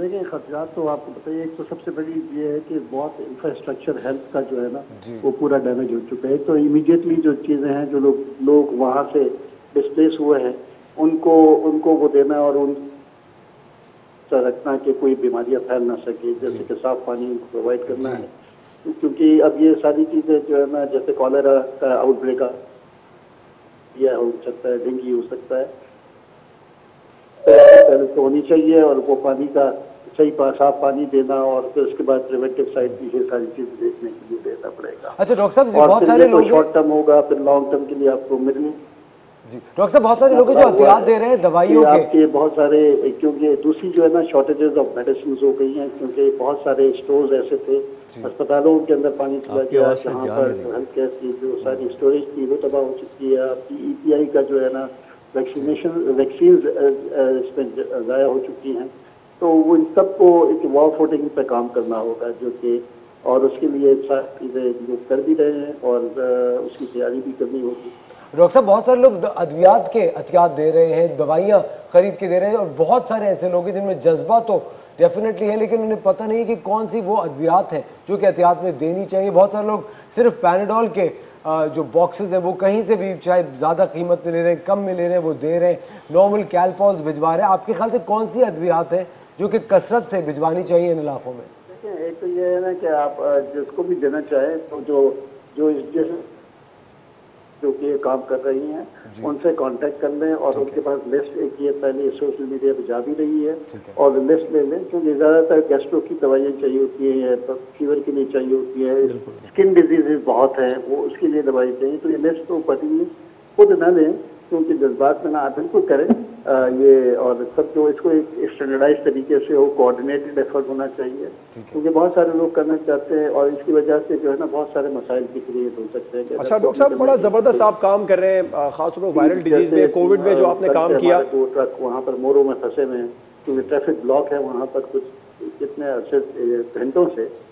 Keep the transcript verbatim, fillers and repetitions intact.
देखिए खर्चात तो आपको बताइए, एक तो सबसे बड़ी ये है कि बहुत इंफ्रास्ट्रक्चर हेल्थ का जो है ना वो पूरा डैमेज हो चुका है। तो इमीडिएटली जो चीज़ें हैं, जो लोग लोग वहाँ से डिस्प्लेस हुए हैं उनको उनको वो देना और उन रखना कि कोई बीमारियां फैल ना सके, जैसे कि साफ पानी उनको प्रोवाइड करना है, क्योंकि अब ये सारी चीज़ें जो है ना, जैसे कॉलेरा का आउटब्रेक यह हो सकता है, डेंगू हो सकता है, पहले तो होनी चाहिए और वो पानी का सही साफ पानी देना और फिर उसके बाद प्रिवेंटिव साइड की ये सारी चीजें देखने के लिए देना पड़ेगा। अच्छा डॉक्टर साहब, और बहुत सारे लोग शॉर्ट टर्म होगा, फिर लॉन्ग टर्म के लिए आपको मिलनी जी। डॉक्टर साहब, बहुत सारे लोग जो एहतियात दे रहे हैं दवाइयों के आपके बहुत सारे, क्योंकि दूसरी जो है ना शॉर्टेजेस ऑफ मेडिसिन हो गई हैं, क्योंकि बहुत सारे स्टोर्स ऐसे थे अस्पतालों के अंदर पानी चला गया, जहाँ पर हेल्थ केयर की जो सारी स्टोरेज थी वो तबाह हो चुकी है। आपकी ई पी आई का जो है ना वैक्सीनेशन वैक्सीन इसमें ज़ाया हो चुकी हैं, तो वो इन सबको एक वॉर फुटिंग पे काम करना होगा, जो कि और उसके लिए सारी चीज़ें लोग कर भी रहे हैं और उसकी तैयारी भी करनी होगी। डॉक्टर साहब, बहुत सारे लोग अद्वियात के एहतियात दे रहे हैं, दवाइयाँ खरीद के दे रहे हैं, और बहुत सारे ऐसे लोग हैं जिनमें जज्बा तो डेफिनेटली है, लेकिन उन्हें पता नहीं कि कौन सी वो अद्वियात है जो कि एहतियात में देनी चाहिए। बहुत सारे लोग सिर्फ पैराडोल के जो बॉक्सेस हैं वो कहीं से भी, चाहे ज़्यादा कीमत में ले रहे हैं, कम में ले रहे हैं, वो दे रहे हैं, नॉर्मल कैलपॉल्स भिजवा रहे हैं। आपके ख्याल से कौन सी अद्वियात है जो कि कसरत से भिजवानी चाहिए इन इलाकों में? देखिए, एक तो ये है ना कि आप जिसको भी देना चाहें तो जो जो इस जो कि ये काम कर रही हैं उनसे कांटेक्ट कर लें और उनके पास लिस्ट एक ये पहले सोशल मीडिया पे जा भी रही है और लिस्ट ले लें, क्योंकि ज़्यादातर गैस्ट्रो की दवाइयाँ चाहिए होती है, तो फीवर के लिए चाहिए होती है, स्किन डिजीजेज बहुत है वो उसके लिए दवाई चाहिए। तो ये लिस्ट तो पढ़िए, खुद न लें, क्योंकि जज्बात में ना आप बिल्कुल करें आ, ये और सब जो इसको एक स्टैंडर्डाइज तरीके से हो, कोऑर्डिनेटेड एफर्ट होना चाहिए, क्योंकि बहुत सारे लोग करना चाहते हैं और इसकी वजह से जो है ना बहुत सारे मसाइल भी क्रिएट हो सकते हैं। अच्छा डॉक्टर साहब, बड़ा जबरदस्त आप काम कर रहे हैं, खासतौर पर वायरल डिजीज में, कोविड में जो आपने काम किया। दो ट्रक वहाँ पर मोरों में फंसे हुए हैं क्योंकि ट्रैफिक ब्लॉक है वहाँ पर कुछ कितने घंटों से